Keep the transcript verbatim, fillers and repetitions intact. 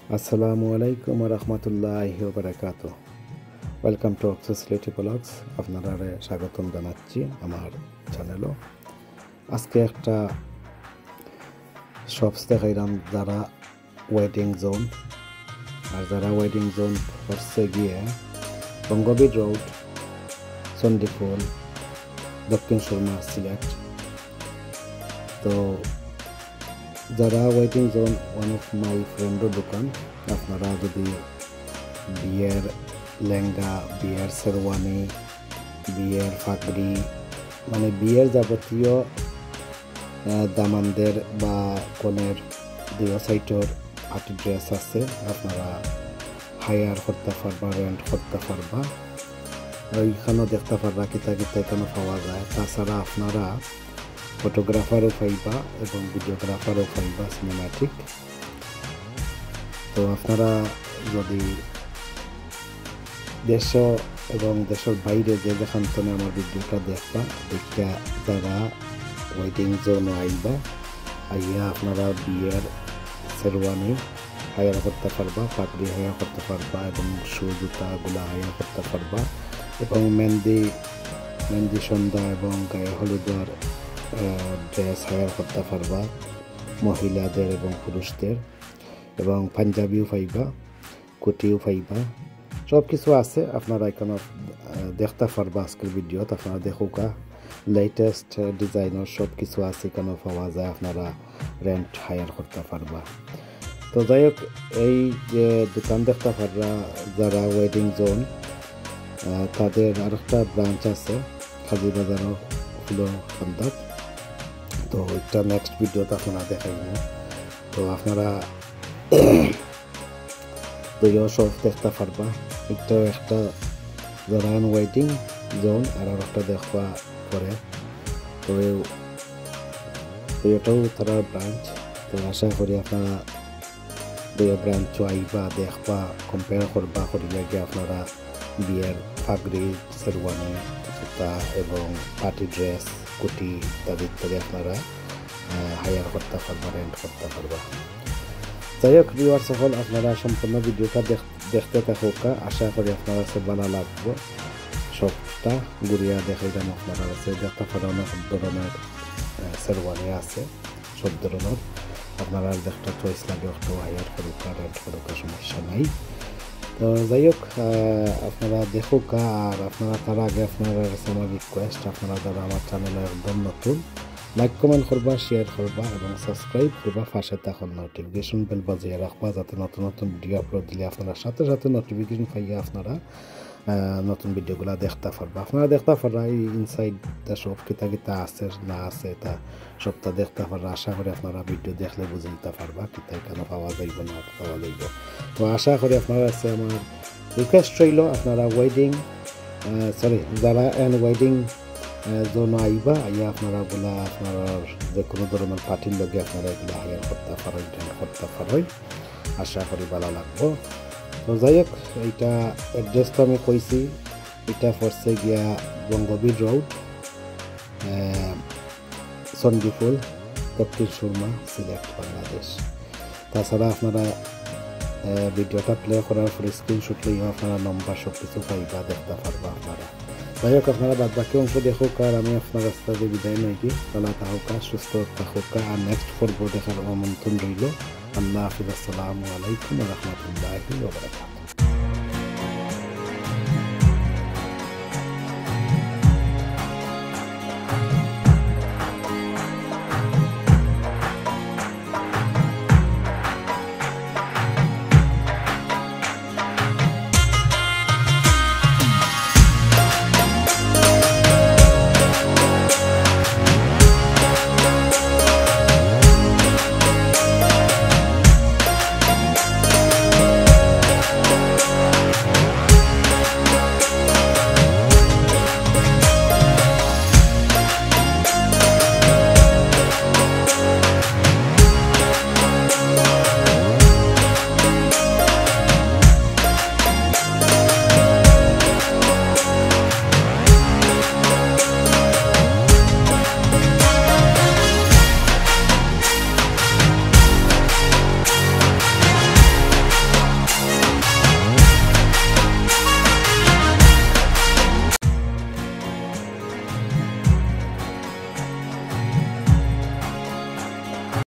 আসসালামু আলাইকুম ওয়া রাহমাতুল্লাহি ওয়া বারাকাতুহু। Welcome to Axis Sylheti blogs. আপনারা স্বাগতম জানাচ্ছি আমার চ্যানেলও। আজকে একটা শপস দেখাইলাম যারা ওয়েটিং জোন, আর যারা ওয়েটিং জোন হচ্ছে গিয়ে বঙ্গবীর রোড, চণ্ডীফুল, দক্ষিণ সুরমা, সিলেট। তো যারা waiting zone one of my ফ্রেন্ডের দোকান, আপনারা যদি বিয়ের লেহেঙ্গা, বিয়ের শেরওয়ানি, বিয়ের ফাগড়ি, মানে বিয়ের যাবতীয় দামানদের বা কনের দুই সাইটের পার্টি ড্রেস আছে, আপনারা হায়ার করতে পারবা, রেন্ট করতে পারবা। ওইখানেও দেখতে পারবা কিতা কিতা এখানে পাওয়া যায়। তাছাড়া আপনারা ফটোগ্রাফারও পাইবা এবং ভিডিওগ্রাফারও পাইবা, সিনেমাটিক। তো আপনারা যদি দেশ এবং দেশের বাইরে যে যেখান থেকে আমার ভিডিওটা দেখবা, দেখা যারা ওয়েটিং জোনও আইবা, আইয়া আপনারা বিয়ের শেরওয়ানি হায়ার করতে পারবা, পাগড়ি হায়ার করতে পারবা এবং শু জুতাগুলা হায়ার করতে পারবা এবং মেহেন্দি মেহেন্দি সন্ধ্যা এবং গায়ে হলুদের ড্রেস হায়ার করতে পারবা, মহিলাদের এবং পুরুষদের, এবং পাঞ্জাবিও পাইবা, কুটিও পাইবা, সব কিছু আছে। আপনারা এখানে দেখতে পারবা আজকের ভিডিওত। আপনারা দেখুকা লেটেস্ট ডিজাইনের সব কিছু আছে, এখানে পাওয়া যায়। আপনারা রেন্ট হায়ার করতে পারবা। তো যাই হোক, এই যে দোকান দেখতে পারবা যারা ওয়েডিং জোন, তাদের আরেকটা ব্রাঞ্চ আছে কাজীবাজারের ফুলো খান্দাত। তো এটা নেক্সট ভিডিওতে আপনারা দেখাইব। তো আপনারা দুইও সব দেখতে পারবা। এটাও একটা যারা ওয়েটিং জোন, আর একটা দেখবা পরে। তো এটাও তারা ব্রাঞ্চ। তো আশা করি আপনারা দুই ব্রাঞ্চও আইবা, দেখবা, কম্পেয়ার করবা, করিয়া গিয়ে আপনারা বিয়ের ফাগড়ি, শেরওয়ানি, জুতা এবং পার্টি ড্রেস, কুটি ইত্যাদি ইত্যাদি আপনারা হায়ার করতে পারবা, রেন্ট করতে পারবা। যাই হোক ভিউয়ার্স সকল, আপনারা সম্পূর্ণ ভিডিওটা দেখতে থাকুকা। আশা করি আপনারা কাছে ভালো লাগবে। সবটা ঘুরিয়া দেখাইলাম আপনারা কাছে। দেখতে পারেন অনেক ধরনের শেরওয়ানি আছে, সব ধরনের। আপনারা দেখতে চয়েস লাগে একটু হায়ার করুকা, রেন্ট করুকা, সমস্যা নাই। তো যাই হোক, আপনারা দেখুকা। আর আপনারা তার আগে আপনারা কাছে আমার রিকোয়েস্ট, আপনারা যারা আমার চ্যানেলে একদম নতুন, লাইক কমেন্ট করবা, শেয়ার করবা এবং সাবস্ক্রাইব করবা। পাশে তখন নোটিফিকেশন বেল বাজিয়ে রাখবা, যাতে নতুন নতুন ভিডিও আপলোড দিলে আপনারা সাথে সাথে নোটিফিকেশন পাইয়া আপনারা নতুন ভিডিওগুলো দেখতে পারবা। আপনারা দেখতে পারবা এই ইনসাইড সব কিতা কিতা আছে না আছে, তা সবটা দেখতে পারবা। আশা করি আপনারা ভিডিও দেখলে বুঝে দিতে পারবা কিতা এখানে পাওয়া যাইব না পাওয়া যাইব। তো আশা করি আপনারা আছে আমার রিকোয়েস্ট রইল, আপনারা ওয়েডিং সরি যারা এন ওয়েডিং জোন আইবা, আইয়া আপনারা ওগুলা আপনারা যে কোনো ধরনের পার্টির লগে আপনারা এগুলো হায়ার করতে পারেন, রেন্ট করতে পারেন। আশা করি ভালো লাগবো। তো যাই হোক, এইটা অ্যাড্রেস তো আমি কইছি, এটা পড়ছে গিয়া বঙ্গবীর রোড, চণ্ডীফুল, দক্ষিণ সুরমা, সিলেট, বাংলাদেশ। তাছাড়া আপনারা ভিডিওটা প্লে করার পর স্ক্রিনশট লইয়া আপনারা নম্বর সব কিছু পাইবা, দেখতে পারবা আপনারা। যাই হোক, আপনারা বাদ বাকি অংশ দেখুক, আর আমি আপনার রাস্তা দিয়ে বিদায় নাই কি। ভালো থাকুকা, সুস্থ থাকুকা, আর নেক্সট পর্ব দেখার আমন্ত্রণ রইল। আল্লাহ হাফিজ। আসসালামু আলাইকুম ওয়া রাহমাতুল্লাহি ওয়া বারাকাতুহু।